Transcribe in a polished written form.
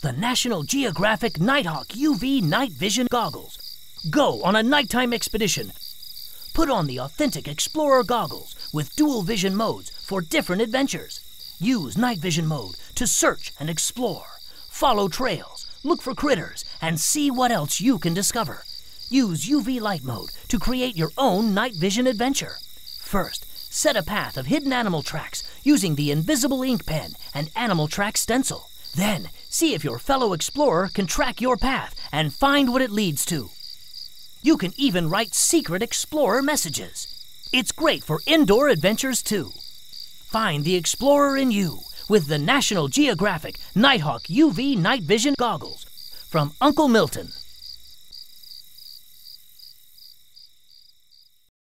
the National Geographic Nighthawk UV Night Vision Goggles. Go on a nighttime expedition. Put on the authentic Explorer goggles with dual vision modes for different adventures. Use night vision mode to search and explore. Follow trails, look for critters, and see what else you can discover. Use UV light mode to create your own night vision adventure. First, set a path of hidden animal tracks using the invisible ink pen and animal track stencil. Then, see if your fellow explorer can track your path and find what it leads to. You can even write secret explorer messages. It's great for indoor adventures too. Find the explorer in you with the National Geographic Nighthawk UV Night Vision Goggles from Uncle Milton.